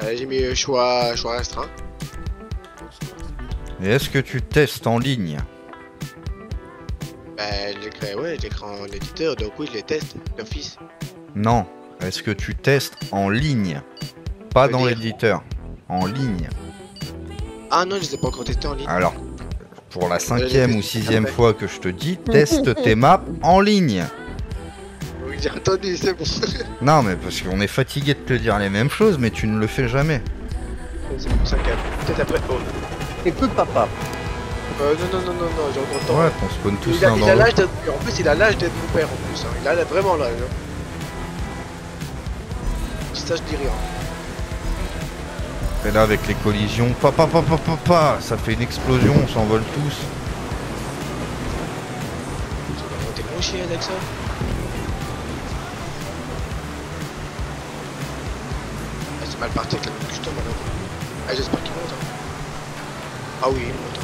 J'ai mis choix restreint. Et est-ce que tu testes en ligne? Bah, j'écris en éditeur, donc oui, je les teste d'office. Non. Est-ce que tu testes en ligne? Pas dans l'éditeur. En ligne. Ah non, je les ai pas encore testés en ligne. Alors, pour la 5e ou 6e fois que je te dis, teste tes maps en ligne. Oui, j'ai entendu, c'est bon. Non, mais parce qu'on est fatigué de te dire les mêmes choses, mais tu ne le fais jamais. C'est bon, 5 peut-être après. Oh. Écoute papa. Non, j'ai encore le temps. Ouais, qu'on spawn tous Il a l'un dans l'âge l'autre. d'être... En plus, il a l'âge d'être mon père en plus. Hein. Il a vraiment l'âge. Hein. Ça, je dis rien. Et là, avec les collisions, papa, ça fait une explosion, on s'envole tous. T'es gros chien avec ça. Ah, c'est mal parti avec la custom alors. Ah, j'espère qu'il monte. Hein. Ah oui, il monte.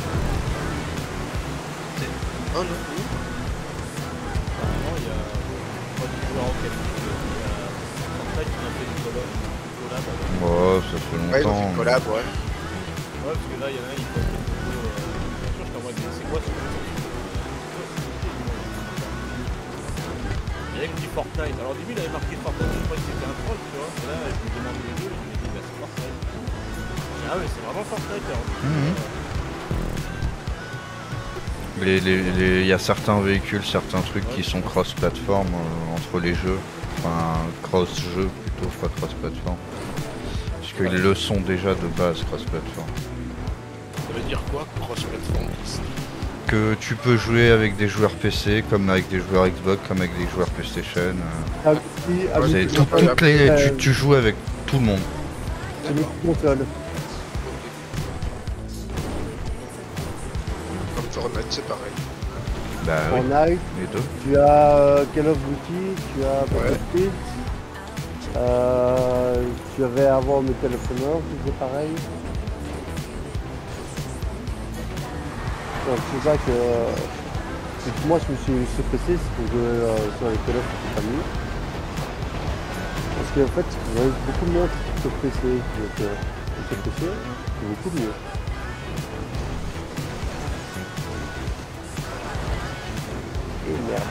Oh non. Apparemment, il y a pas de joueur en qualité. En fait, ils ont fait une collab avec. Oh, ça fait Ouais, ils ont fait longtemps. une collab, ouais. Ouais, parce que là, il y en a un, il faut être bien sûr, je t'envoie des. C'est quoi ce jeu? Il y a qui dit Fortnite. Alors, au début, il avait marqué Fortnite, je crois que c'était un troll, tu vois. Et là, je me demande le jeu, je me dis, bah, c'est Fortnite. Ah, ouais, c'est vraiment Fortnite, alors. Il y a certains véhicules, certains trucs qui sont cross-platform entre les jeux. Enfin, cross-jeu plutôt, pas cross-platform. Parce qu'ils le sont déjà de base, cross-platform. Ça veut dire quoi, cross-platform? Que tu peux jouer avec des joueurs PC, comme avec des joueurs Xbox, comme avec des joueurs PlayStation. Tu joues avec tout le monde. Console. Comme Fortnite, c'est pareil. Bah oui, Fortnite, les deux. tu as Call of Duty, tu as Battlefield, tu avais avant Metal of Honor, c'était pareil. Donc c'est ça que moi je me suis sur PC, c'est pour jouer sur les Call of, c'était pas mieux. Parce qu'en fait, vous avez beaucoup de monde sur PC, donc sur PC, c'est beaucoup mieux. Et merde.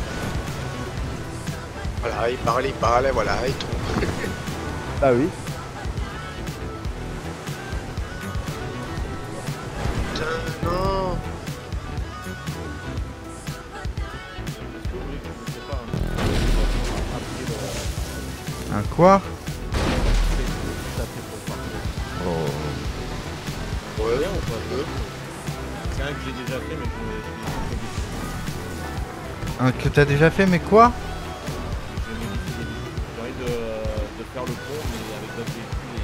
Voilà, il parle, et voilà, il tombe. Ah oui. Putain, non. Un quoi? Oh. Ouais, Bien ou pas? C'est un que j'ai déjà fait, mais Un que t'as déjà fait, mais quoi? j'ai envie de faire le pont, mais avec d'autres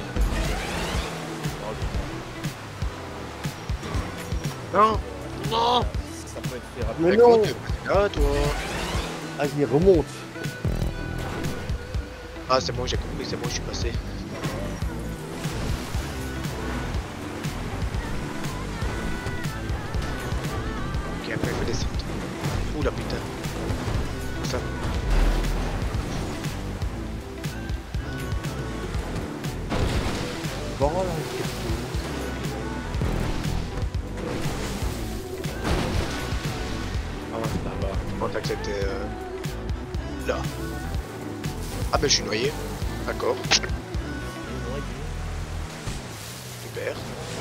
véhicules. Non. Non. Ça peut être fait rapide. Mais Mais non. comment tu fais là, toi? Vas-y, remonte. Ah, c'est bon, j'ai compris, c'est bon, je suis passé. Ok, après, il faut descendre. Oula, putain. Ça. Voilà. Ah ouais, là-bas. Je pensais que c'était là. Ah ben je suis noyé. D'accord. Super.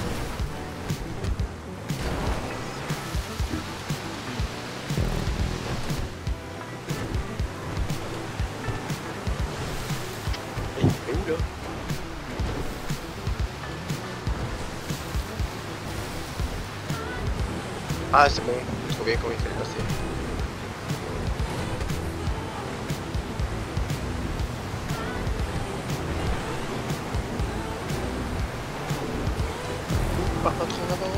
Il est où là? Ah c'est bon, je trouvais comment il fallait passer. Pas trop en avant.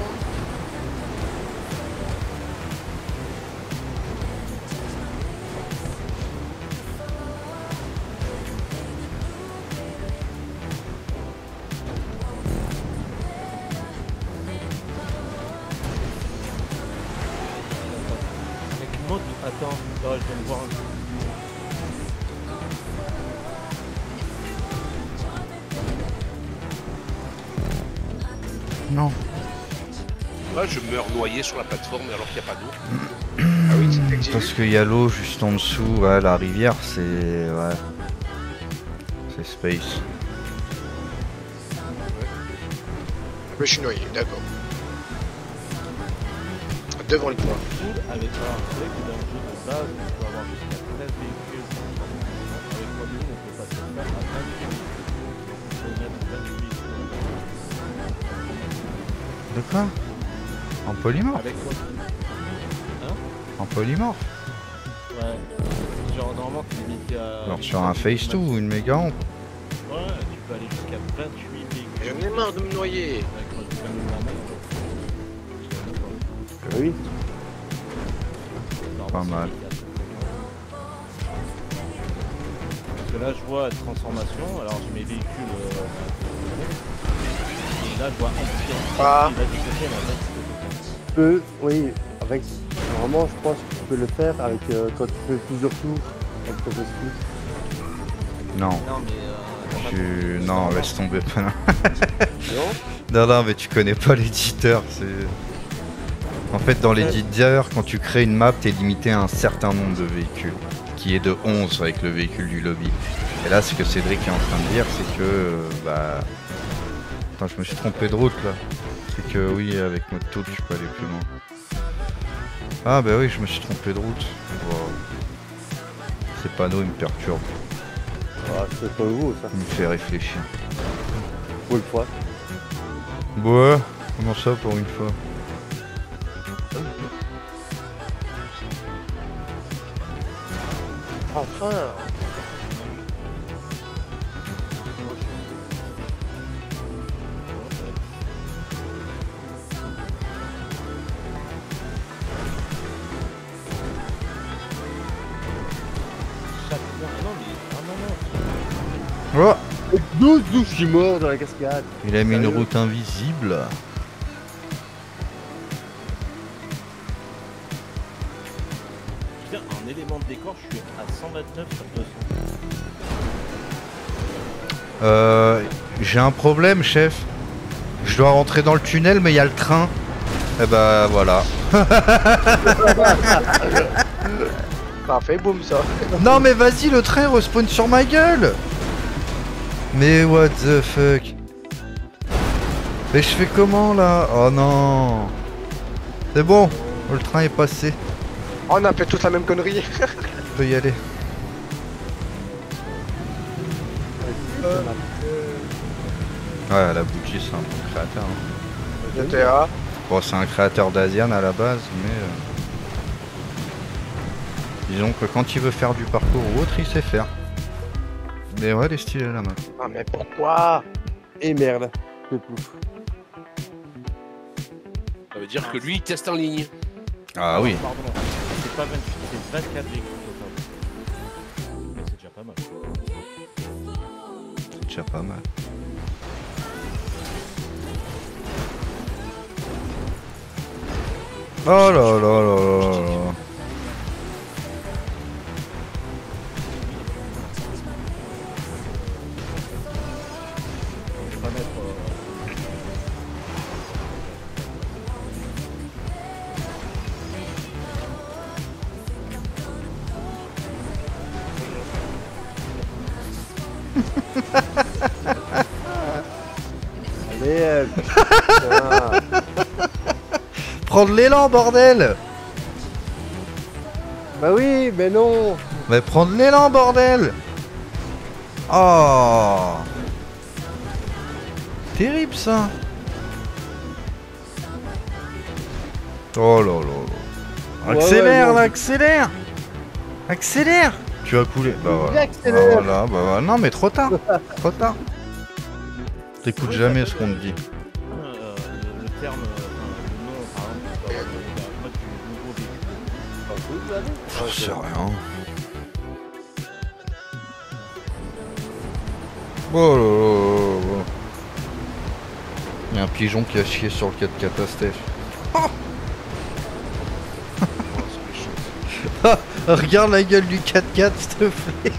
Attends, là, je viens de voir un truc. Non. Moi, je meurs noyé sur la plateforme alors qu'il n'y a pas d'eau. Ah oui, c'est que j'ai Parce vu. qu'il y a l'eau juste en dessous, ouais, la rivière, c'est... Ouais. C'est space. Ah bah, je suis noyé, d'accord. Devant le point. Cool, avec un collègue d'un jeu de base, on peut avoir jusqu'à 13 véhicules. Avec quoi nous, on peut passer le faire à 28 véhicules. On peut mettre 28 véhicules. De quoi? En polymorphe? Avec quoi? Hein? En polymorphe? Ouais. Genre, normalement, t'es limité à. Alors sur un Phase 2 ou une méga rampe? Ouais, tu peux aller jusqu'à 28 véhicules. J'en ai marre de me noyer. Avec le camion normal, Oui. Pas mal. Parce que là, je vois transformation. Alors, j'ai mes véhicules. Et là, je vois ampli. Ah. Il a dit que c'est la tête. Tu peux, oui, avec. Normalement, je pense que tu peux le faire avec quand tu fais plusieurs tours avec ton speed. Non. Non, mais. Non, laisse tomber. Non? Non, non, mais tu connais pas l'éditeur. C'est... En fait, dans l'éditeur, quand tu crées une map, t'es limité à un certain nombre de véhicules, qui est de 11 avec le véhicule du lobby. Et là, ce que Cédric est en train de dire, c'est que... bah... Attends, je me suis trompé de route, là. C'est que oui, avec notre tool, je peux aller plus loin. Ah bah oui, je me suis trompé de route. Wow. Ces panneaux, ils me perturbent. Ah, c'est pas nouveau ça. Il me fait réfléchir. Faut le fois. Ouais, comment ça pour une fois? Enfin. Oh, 12 je suis mort dans la cascade. il a mis une Sérieux? route invisible. Putain, en élément de décor, je suis à 129 sur 200. J'ai un problème, chef. Je dois rentrer dans le tunnel, mais il y a le train. Eh bah voilà. Parfait, boum ça. Non mais vas-y, le train respawn sur ma gueule. Mais what the fuck. Mais je fais comment là? Oh non. C'est bon, le train est passé. Oh, on a fait toute la même connerie. Je peux y aller. Ouais, la Bougie c'est un bon créateur. Hein. GTA. Bon, c'est un créateur d'Asian à la base, mais... disons que quand il veut faire du parcours ou autre, il sait faire. Mais ouais, elle est stylée la map. Ah, mais pourquoi? Et merde. C'est pouf. Ça veut dire que lui, il teste en ligne. Ah oui. Pardon, c'est pas 28, c'est 24 véhicules total. Mais c'est déjà pas mal. C'est déjà pas mal. Oh là là là là là. Je vais pas mettre. Allez, putain. Prendre l'élan, bordel! Bah oui, mais non. Mais prendre l'élan, bordel! Oh! Terrible ça! Oh là là là! Ouais, Accélère ouais, là, non. accélère! Accélère! Tu vas couler. Bah voilà. Accélère. Bah voilà, bah voilà. Non mais trop tard! Trop tard! T'écoutes jamais ce qu'on te dit. Le terme, le nom, par exemple, tu dois avoir du nouveau véhicule. Pas cool, ça, allez. J'en sais rien. Oh là là là là. Il y a un pigeon qui a chié sur le 4x4 à Steph. Ah, regarde la gueule du 4x4 s'il te plaît.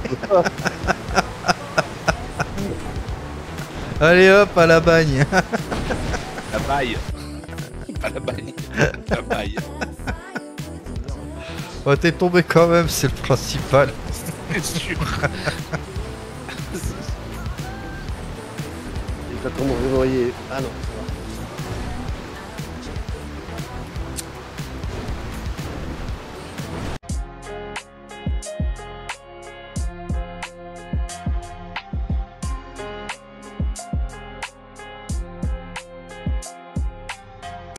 Allez hop à la bagne. La baille. Pas la baille. La baille. Oh, t'es tombé quand même, c'est le principal. C'est sûr. Et t'as comment noyé. Ah non, ça va.